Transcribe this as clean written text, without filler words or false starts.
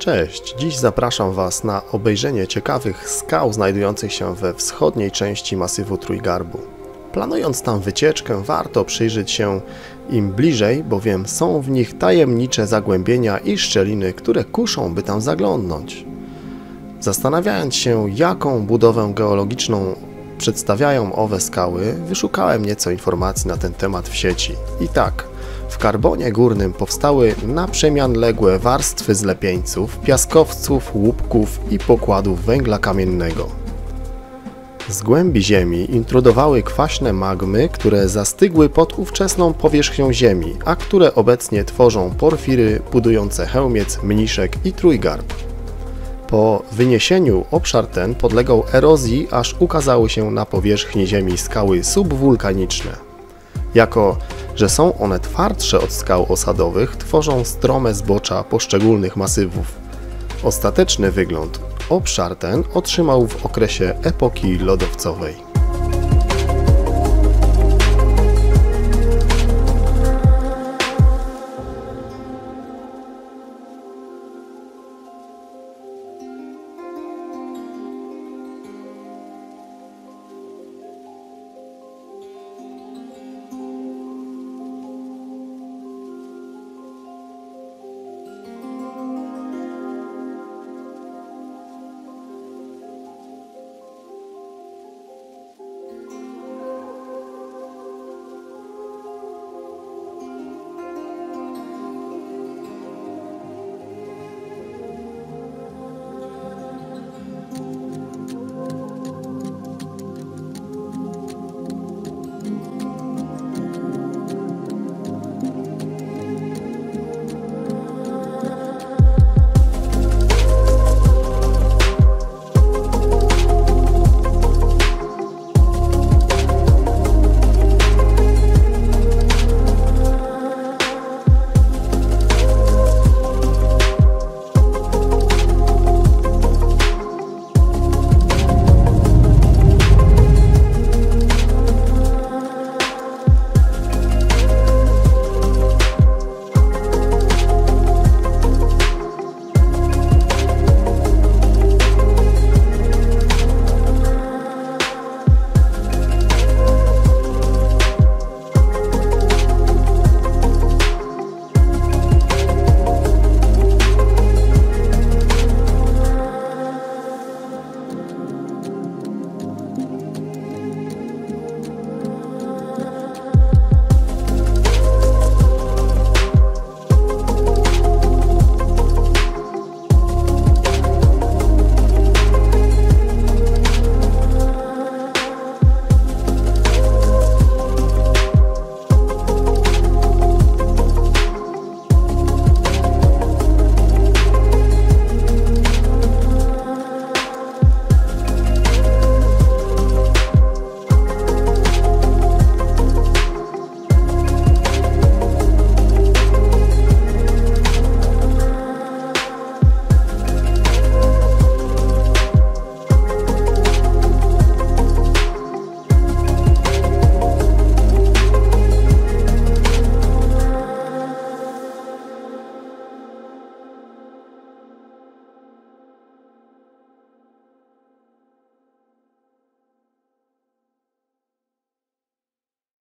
Cześć, dziś zapraszam Was na obejrzenie ciekawych skał znajdujących się we wschodniej części masywu Trójgarbu. Planując tam wycieczkę, warto przyjrzeć się im bliżej, bowiem są w nich tajemnicze zagłębienia i szczeliny, które kuszą, by tam zaglądnąć. Zastanawiając się, jaką budowę geologiczną przedstawiają owe skały, wyszukałem nieco informacji na ten temat w sieci. I tak, w karbonie górnym powstały naprzemianległe warstwy zlepieńców, piaskowców, łupków i pokładów węgla kamiennego. Z głębi ziemi intrudowały kwaśne magmy, które zastygły pod ówczesną powierzchnią ziemi, a które obecnie tworzą porfiry budujące Chełmiec, Mniszek i Trójgarb. Po wyniesieniu obszar ten podlegał erozji, aż ukazały się na powierzchni ziemi skały subwulkaniczne. Jako że są one twardsze od skał osadowych, tworzą strome zbocza poszczególnych masywów. Ostateczny wygląd obszar ten otrzymał w okresie epoki lodowcowej.